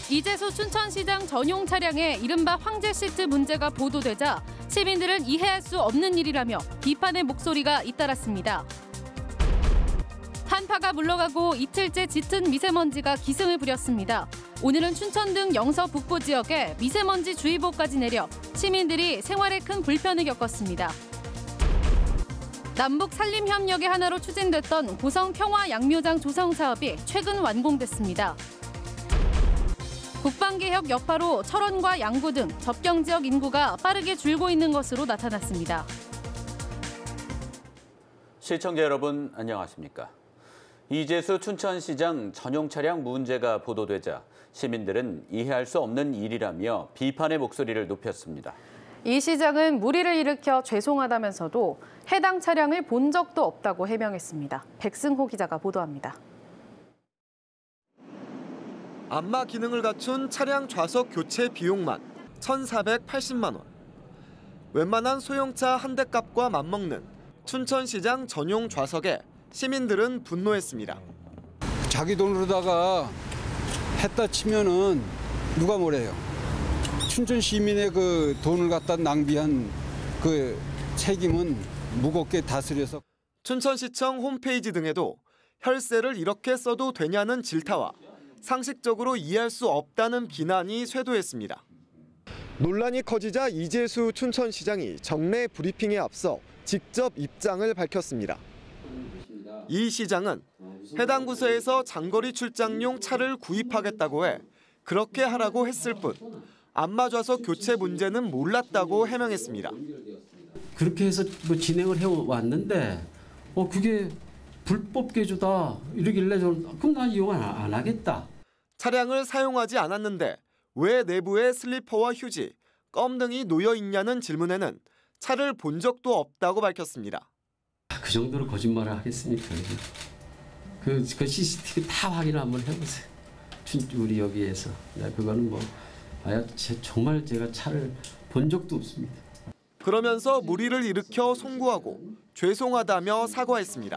이재수 춘천시장 전용 차량의 이른바 황제 시트 문제가 보도되자 시민들은 이해할 수 없는 일이라며 비판의 목소리가 잇따랐습니다. 한파가 물러가고 이틀째 짙은 미세먼지가 기승을 부렸습니다. 오늘은 춘천 등 영서 북부 지역에 미세먼지 주의보까지 내려 시민들이 생활에 큰 불편을 겪었습니다. 남북 산림협력의 하나로 추진됐던 고성 평화양묘장 조성 사업이 최근 완공됐습니다. 국방개혁 여파로 철원과 양구 등 접경 지역 인구가 빠르게 줄고 있는 것으로 나타났습니다. 시청자 여러분 안녕하십니까? 이재수 춘천시장 전용 차량 문제가 보도되자 시민들은 이해할 수 없는 일이라며 비판의 목소리를 높였습니다. 이 시장은 물의를 일으켜 죄송하다면서도 해당 차량을 본 적도 없다고 해명했습니다. 백승호 기자가 보도합니다. 안마 기능을 갖춘 차량 좌석 교체 비용만 1,480만 원. 웬만한 소형차 한 대 값과 맞먹는 춘천시장 전용 좌석에 시민들은 분노했습니다. 자기 돈으로다가 했다 치면은 누가 뭐래요? 춘천 시민의 그 돈을 갖다 낭비한 그 책임은 무겁게 다스려서. 춘천시청 홈페이지 등에도 혈세를 이렇게 써도 되냐는 질타와 상식적으로 이해할 수 없다는 비난이 쇄도했습니다. 논란이 커지자 이재수 춘천시장이 정례 브리핑에 앞서 직접 입장을 밝혔습니다. 이 시장은 해당 부서에서 장거리 출장용 차를 구입하겠다고 해 그렇게 하라고 했을 뿐 안마 좌석 교체 문제는 몰랐다고 해명했습니다. 그렇게 해서 뭐 진행을 해왔는데 그게 불법 개조다 이러길래 저는 그럼 난 이용 안 하겠다. 차량을 사용하지 않았는데 왜 내부에 슬리퍼와 휴지, 껌 등이 놓여 있냐는 질문에는 차를 본 적도 없다고 밝혔습니다. 그 정도로 거짓말을 하겠습니까? 그 CCTV 다 확인을 한번 해보세요. 우리 여기에서. 그거는 정말 제가 차를 본 적도 없습니다. 그러면서 물의를 일으켜 송구하고 죄송하다며 사과했습니다.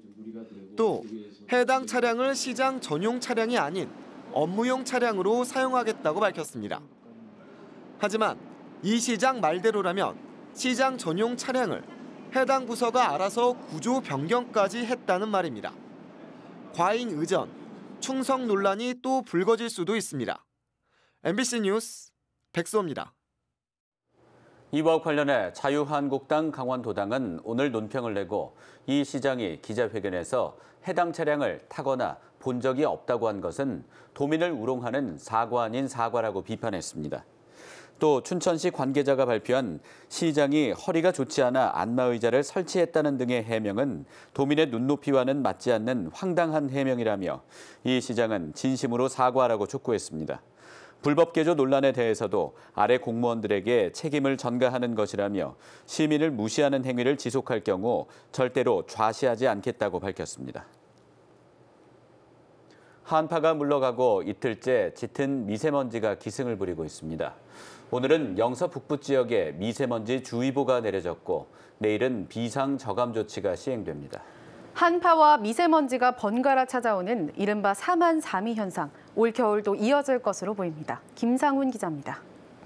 또 해당 차량을 시장 전용 차량이 아닌 업무용 차량으로 사용하겠다고 밝혔습니다. 하지만 이 시장 말대로라면 시장 전용 차량을 해당 부서가 알아서 구조 변경까지 했다는 말입니다. 과잉 의전, 충성 논란이 또 불거질 수도 있습니다. MBC 뉴스 백수호입니다. 이와 관련해 자유한국당 강원도당은 오늘 논평을 내고 이 시장이 기자회견에서 해당 차량을 타거나 본 적이 없다고 한 것은 도민을 우롱하는 사과 아닌 사과라고 비판했습니다. 또 춘천시 관계자가 발표한 시장이 허리가 좋지 않아 안마의자를 설치했다는 등의 해명은 도민의 눈높이와는 맞지 않는 황당한 해명이라며 이 시장은 진심으로 사과하라고 촉구했습니다. 불법 개조 논란에 대해서도 아래 공무원들에게 책임을 전가하는 것이라며 시민을 무시하는 행위를 지속할 경우 절대로 좌시하지 않겠다고 밝혔습니다. 한파가 물러가고 이틀째 짙은 미세먼지가 기승을 부리고 있습니다. 오늘은 영서 북부 지역에 미세먼지 주의보가 내려졌고 내일은 비상 저감 조치가 시행됩니다. 한파와 미세먼지가 번갈아 찾아오는 이른바 사만사미 현상, 올겨울도 이어질 것으로 보입니다. 김상훈 기자입니다.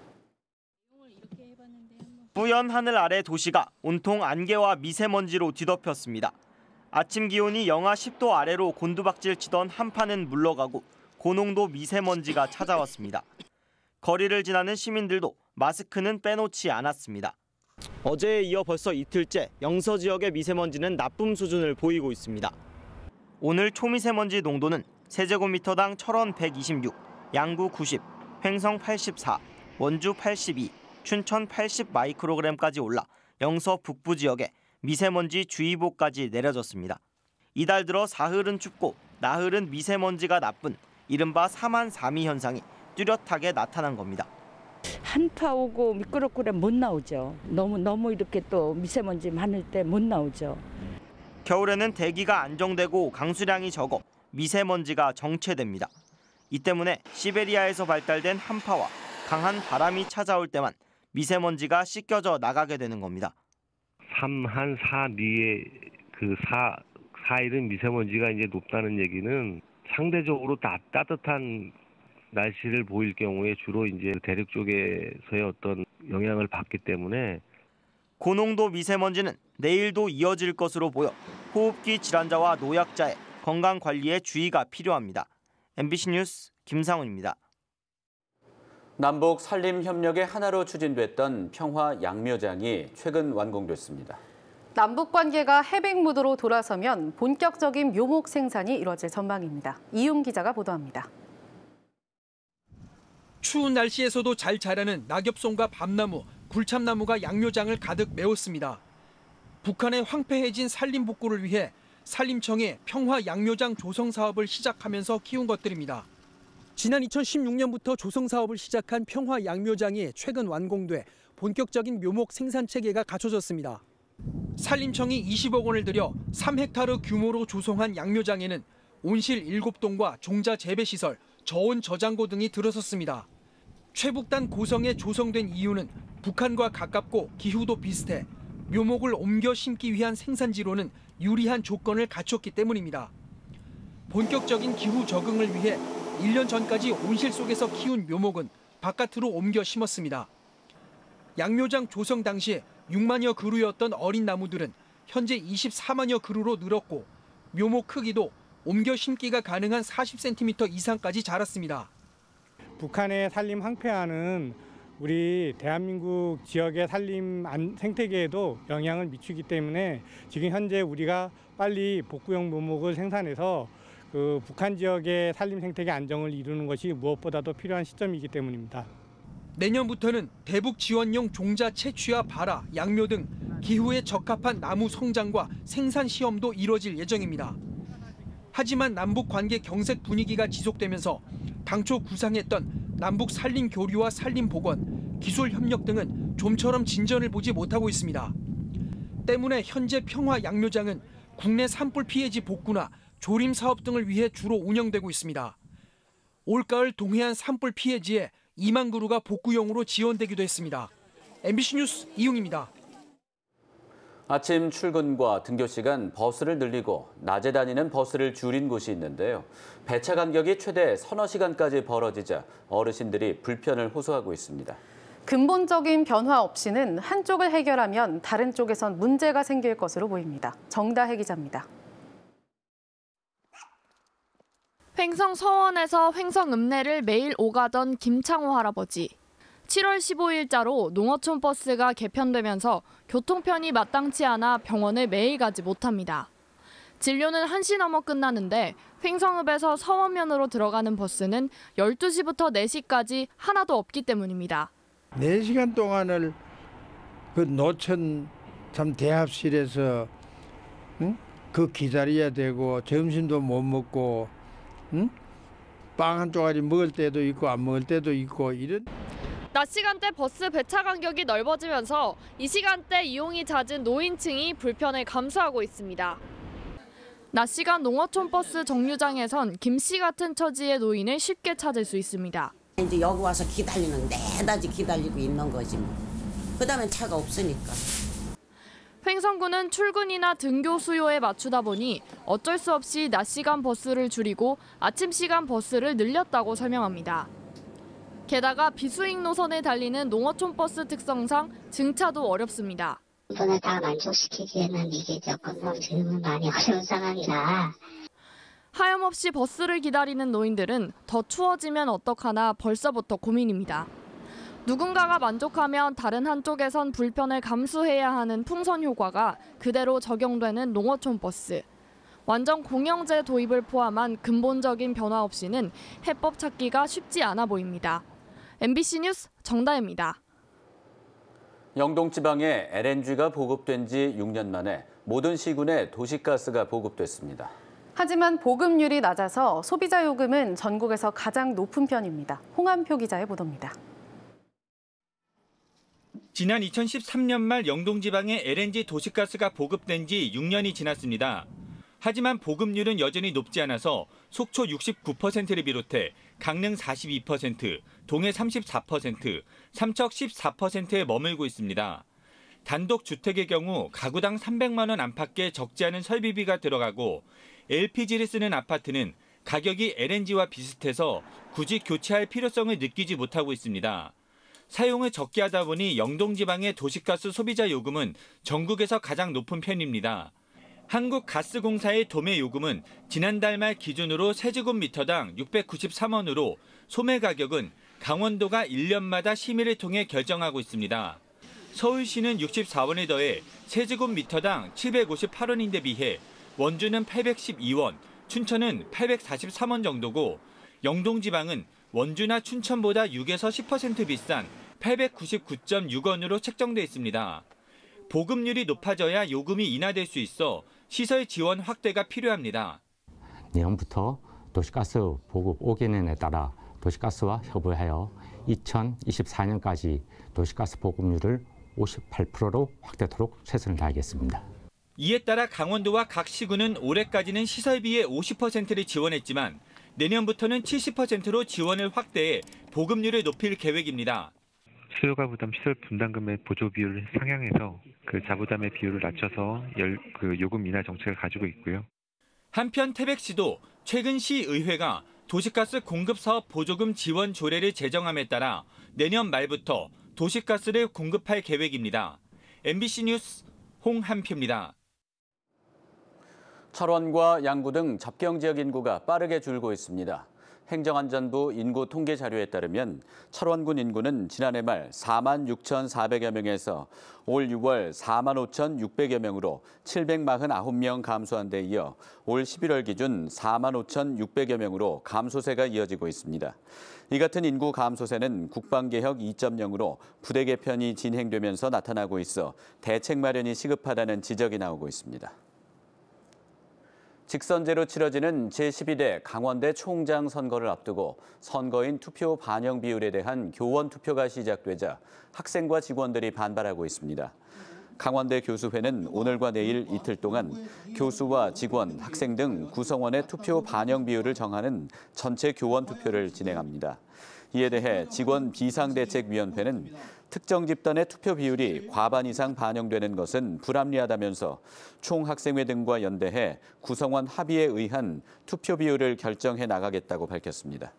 뿌연 하늘 아래 도시가 온통 안개와 미세먼지로 뒤덮였습니다. 아침 기온이 영하 10도 아래로 곤두박질 치던 한파는 물러가고 고농도 미세먼지가 찾아왔습니다. 거리를 지나는 시민들도 마스크는 빼놓지 않았습니다. 어제에 이어 벌써 이틀째 영서 지역의 미세먼지는 나쁨 수준을 보이고 있습니다. 오늘 초미세먼지 농도는 세제곱미터당 철원 126, 양구 90, 횡성 84, 원주 82, 춘천 80 마이크로그램까지 올라 영서 북부 지역에 미세먼지 주의보까지 내려졌습니다. 이달 들어 사흘은 춥고 나흘은 미세먼지가 나쁜 이른바 사만사미 현상이 뚜렷하게 나타난 겁니다. 한파 오고 미끄럽고 그래 못 나오죠. 너무 이렇게 또 미세먼지 많을 때 못 나오죠. 겨울에는 대기가 안정되고 강수량이 적어 미세먼지가 정체됩니다. 이 때문에 시베리아에서 발달된 한파와 강한 바람이 찾아올 때만 미세먼지가 씻겨져 나가게 되는 겁니다. 3, 한 4, 미의 그 4일은 미세먼지가 이제 높다는 얘기는 상대적으로 따뜻한 날씨를 보일 경우에 주로 이제 대륙 쪽에서의 어떤 영향을 받기 때문에 고농도 미세먼지는 내일도 이어질 것으로 보여 호흡기 질환자와 노약자의 건강 관리에 주의가 필요합니다. MBC 뉴스 김상훈입니다. 남북 산림 협력의 하나로 추진됐던 평화 양묘장이 최근 완공됐습니다. 남북 관계가 해백 무드로 돌아서면 본격적인 묘목 생산이 이뤄질 전망입니다. 이용 기자가 보도합니다. 추운 날씨에서도 잘 자라는 낙엽송과 밤나무, 굴참나무가 양묘장을 가득 메웠습니다. 북한의 황폐해진 산림 복구를 위해 산림청이 평화 양묘장 조성 사업을 시작하면서 키운 것들입니다. 지난 2016년부터 조성 사업을 시작한 평화 양묘장이 최근 완공돼 본격적인 묘목 생산 체계가 갖춰졌습니다. 산림청이 20억 원을 들여 3헥타르 규모로 조성한 양묘장에는 온실 7동과 종자 재배시설, 저온 저장고 등이 들어섰습니다. 최북단 고성에 조성된 이유는 북한과 가깝고 기후도 비슷해 묘목을 옮겨 심기 위한 생산지로는 유리한 조건을 갖췄기 때문입니다. 본격적인 기후 적응을 위해 1년 전까지 온실 속에서 키운 묘목은 바깥으로 옮겨 심었습니다. 양묘장 조성 당시 6만여 그루였던 어린 나무들은 현재 24만여 그루로 늘었고 묘목 크기도 옮겨 심기가 가능한 40cm 이상까지 자랐습니다. 북한의 산림 황폐화는 우리 대한민국 지역의 산림 생태계에도 영향을 미치기 때문에 지금 현재 우리가 빨리 복구용 묘목을 생산해서 그 북한 지역의 산림 생태계 안정을 이루는 것이 무엇보다도 필요한 시점이기 때문입니다. 내년부터는 대북 지원용 종자 채취와 발화, 양묘 등 기후에 적합한 나무 성장과 생산 시험도 이뤄질 예정입니다. 하지만 남북 관계 경색 분위기가 지속되면서 당초 구상했던 남북 산림 교류와 산림 복원, 기술 협력 등은 좀처럼 진전을 보지 못하고 있습니다. 때문에 현재 평화 양묘장은 국내 산불 피해지 복구나 조림 사업 등을 위해 주로 운영되고 있습니다. 올가을 동해안 산불 피해지에 2만 그루가 복구용으로 지원되기도 했습니다. MBC 뉴스 이용입니다. 아침 출근과 등교 시간 버스를 늘리고 낮에 다니는 버스를 줄인 곳이 있는데요. 배차 간격이 최대 서너 시간까지 벌어지자 어르신들이 불편을 호소하고 있습니다. 근본적인 변화 없이는 한쪽을 해결하면 다른 쪽에선 문제가 생길 것으로 보입니다. 정다혜 기자입니다. 횡성 서원에서 횡성 읍내를 매일 오가던 김창호 할아버지. 7월 15일자로 농어촌 버스가 개편되면서 교통편이 마땅치 않아 병원을 매일 가지 못합니다. 진료는 1시 넘어 끝나는데 횡성읍에서 서원면으로 들어가는 버스는 12시부터 4시까지 하나도 없기 때문입니다. 4시간 동안을 그 노천 참 대합실에서 그 기다려야 되고 점심도 못 먹고 빵 한 쪼가리 먹을 때도 있고 안 먹을 때도 있고 이런. 낮 시간대 버스 배차 간격이 넓어지면서 이 시간대 이용이 잦은 노인층이 불편을 감수하고 있습니다. 낮 시간 농어촌 버스 정류장에선 김 씨 같은 처지의 노인을 쉽게 찾을 수 있습니다. 이제 여기 와서 기다리는 내다지 기다리고 있는 거지 뭐. 그다음엔 차가 없으니까. 횡성구는 출근이나 등교 수요에 맞추다 보니 어쩔 수 없이 낮 시간 버스를 줄이고 아침 시간 버스를 늘렸다고 설명합니다. 게다가 비수익 노선에 달리는 농어촌 버스 특성상 증차도 어렵습니다. 분을 다 만족시키기에는 이게 조금 지금은 많이 어려운 상황이라. 하염없이 버스를 기다리는 노인들은 더 추워지면 어떡하나 벌써부터 고민입니다. 누군가가 만족하면 다른 한쪽에선 불편을 감수해야 하는 풍선 효과가 그대로 적용되는 농어촌 버스. 완전 공영제 도입을 포함한 근본적인 변화 없이는 해법 찾기가 쉽지 않아 보입니다. MBC 뉴스 정다혜입니다. 영동 지방에 LNG가 보급된 지 6년 만에 모든 시군에 도시가스가 보급됐습니다. 하지만 보급률이 낮아서 소비자 요금은 전국에서 가장 높은 편입니다. 홍한표 기자의 보도입니다. 지난 2013년 말 영동 지방에 LNG 도시가스가 보급된 지 6년이 지났습니다. 하지만 보급률은 여전히 높지 않아서 속초 69%를 비롯해 강릉 42%, 동해 34%, 삼척 14%에 머물고 있습니다. 단독 주택의 경우 가구당 300만 원 안팎의 적지 않은 설비비가 들어가고 LPG를 쓰는 아파트는 가격이 LNG와 비슷해서 굳이 교체할 필요성을 느끼지 못하고 있습니다. 사용을 적게 하다 보니 영동지방의 도시가스 소비자 요금은 전국에서 가장 높은 편입니다. 한국가스공사의 도매 요금은 지난달 말 기준으로 세제곱미터당 693원으로 소매 가격은 강원도가 1년마다 심의를 통해 결정하고 있습니다. 서울시는 64원에 더해 세제곱미터당 758원인데 비해 원주는 812원, 춘천은 843원 정도고 영동지방은 원주나 춘천보다 6에서 10% 비싼 899.6원으로 책정돼 있습니다. 보급률이 높아져야 요금이 인하될 수 있어 시설 지원 확대가 필요합니다. 내년부터 도시가스 보급 5개년에 따라 도시가스와 협의하여 2024년까지 도시가스 보급률을 58%로 확대토록 최선을 다하겠습니다. 이에 따라 강원도와 각 시군은 올해까지는 시설비의 50%를 지원했지만 내년부터는 70%로 지원을 확대해 보급률을 높일 계획입니다. 수요가 부담 시설 분담금의 보조 비율을 상향해서 그 자부담의 비율을 낮춰서 요금 인하 정책을 가지고 있고요. 한편 태백시도 최근 시의회가 도시가스 공급사업 보조금 지원 조례를 제정함에 따라 내년 말부터 도시가스를 공급할 계획입니다. MBC 뉴스 홍한표입니다. 철원과 양구 등 접경 지역 인구가 빠르게 줄고 있습니다. 행정안전부 인구 통계 자료에 따르면 철원군 인구는 지난해 말 46,400여 명에서 올 6월 45,600여 명으로 749명 감소한 데 이어 올 11월 기준 45,600여 명으로 감소세가 이어지고 있습니다. 이 같은 인구 감소세는 국방개혁 2.0으로 부대 개편이 진행되면서 나타나고 있어 대책 마련이 시급하다는 지적이 나오고 있습니다. 직선제로 치러지는 제12대 강원대 총장 선거를 앞두고 선거인 투표 반영 비율에 대한 교원 투표가 시작되자 학생과 직원들이 반발하고 있습니다. 강원대 교수회는 오늘과 내일 이틀 동안 교수와 직원, 학생 등 구성원의 투표 반영 비율을 정하는 전체 교원 투표를 진행합니다. 이에 대해 직원 비상대책위원회는 특정 집단의 투표 비율이 과반 이상 반영되는 것은 불합리하다면서 총학생회 등과 연대해 구성원 합의에 의한 투표 비율을 결정해 나가겠다고 밝혔습니다.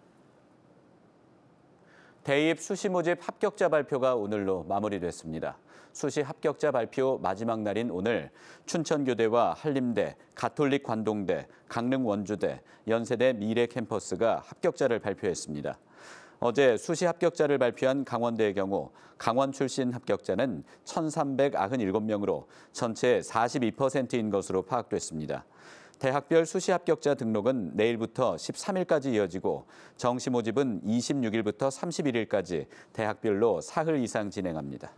대입 수시 모집 합격자 발표가 오늘로 마무리됐습니다. 수시 합격자 발표 마지막 날인 오늘 춘천교대와 한림대, 가톨릭 관동대, 강릉 원주대, 연세대 미래 캠퍼스가 합격자를 발표했습니다. 어제 수시 합격자를 발표한 강원대의 경우 강원 출신 합격자는 1,397명으로 전체 42%인 것으로 파악됐습니다. 대학별 수시 합격자 등록은 내일부터 13일까지 이어지고 정시 모집은 26일부터 31일까지 대학별로 사흘 이상 진행합니다.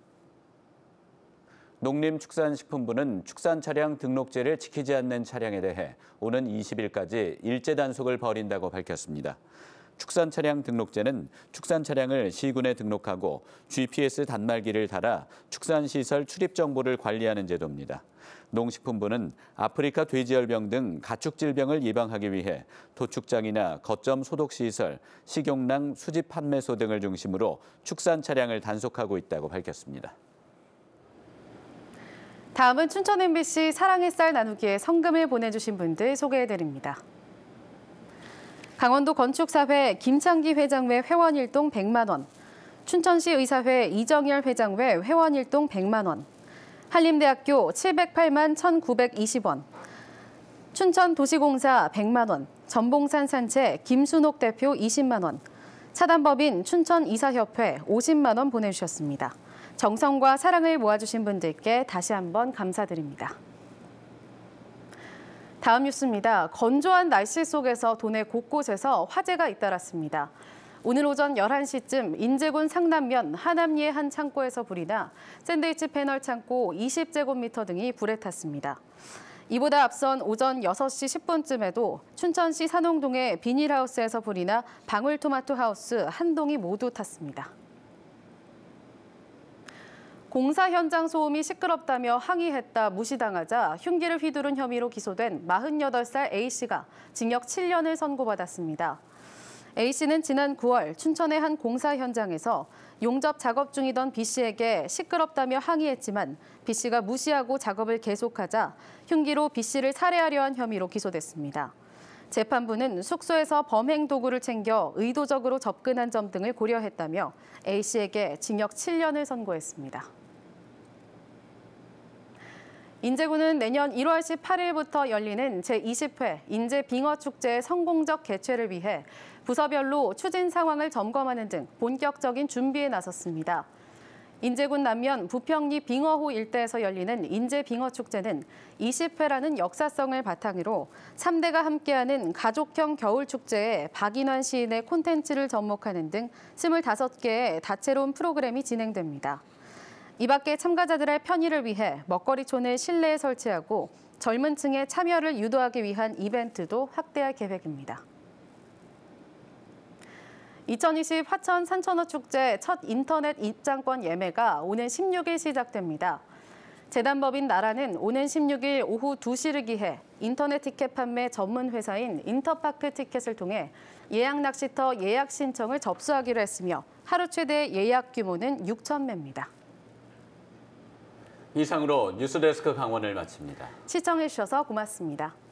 농림축산식품부는 축산 차량 등록제를 지키지 않는 차량에 대해 오는 20일까지 일제 단속을 벌인다고 밝혔습니다. 축산 차량 등록제는 축산 차량을 시군에 등록하고 GPS 단말기를 달아 축산시설 출입 정보를 관리하는 제도입니다. 농식품부는 아프리카 돼지열병 등 가축질병을 예방하기 위해 도축장이나 거점 소독시설, 식용랑 수집 판매소 등을 중심으로 축산 차량을 단속하고 있다고 밝혔습니다. 다음은 춘천 MBC 사랑의 쌀 나누기에 성금을 보내주신 분들 소개해드립니다. 강원도 건축사회 김창기 회장 외 회원 일동 100만 원, 춘천시 의사회 이정열 회장 외 회원 일동 100만 원, 한림대학교 708만 1,920원, 춘천도시공사 100만 원, 전봉산 산채 김순옥 대표 20만 원, 차단법인 춘천이사협회 50만 원 보내주셨습니다. 정성과 사랑을 모아주신 분들께 다시 한번 감사드립니다. 다음 뉴스입니다. 건조한 날씨 속에서 도내 곳곳에서 화재가 잇따랐습니다. 오늘 오전 11시쯤 인제군 상남면 하남리의 한 창고에서 불이 나 샌드위치 패널 창고 20제곱미터 등이 불에 탔습니다. 이보다 앞선 오전 6시 10분쯤에도 춘천시 산홍동의 비닐하우스에서 불이 나 방울토마토 하우스 한 동이 모두 탔습니다. 공사 현장 소음이 시끄럽다며 항의했다 무시당하자 흉기를 휘두른 혐의로 기소된 48살 A씨가 징역 7년을 선고받았습니다. A씨는 지난 9월 춘천의 한 공사 현장에서 용접 작업 중이던 B씨에게 시끄럽다며 항의했지만 B씨가 무시하고 작업을 계속하자 흉기로 B씨를 살해하려 한 혐의로 기소됐습니다. 재판부는 숙소에서 범행 도구를 챙겨 의도적으로 접근한 점 등을 고려했다며 A씨에게 징역 7년을 선고했습니다. 인제군은 내년 1월 18일부터 열리는 제20회 인제빙어축제의 성공적 개최를 위해 부서별로 추진 상황을 점검하는 등 본격적인 준비에 나섰습니다. 인제군 남면 부평리 빙어호 일대에서 열리는 인제빙어축제는 20회라는 역사성을 바탕으로 3대가 함께하는 가족형 겨울축제에 박인환 시인의 콘텐츠를 접목하는 등 25개의 다채로운 프로그램이 진행됩니다. 이 밖에 참가자들의 편의를 위해 먹거리촌을 실내에 설치하고 젊은 층의 참여를 유도하기 위한 이벤트도 확대할 계획입니다. 2020 화천 산천어 축제 첫 인터넷 입장권 예매가 오는 16일 시작됩니다. 재단법인 나라는 오는 16일 오후 2시를 기해 인터넷 티켓 판매 전문 회사인 인터파크 티켓을 통해 예약 낚시터 예약 신청을 접수하기로 했으며 하루 최대 예약 규모는 6,000매입니다. 이상으로 뉴스데스크 강원을 마칩니다. 시청해주셔서 고맙습니다.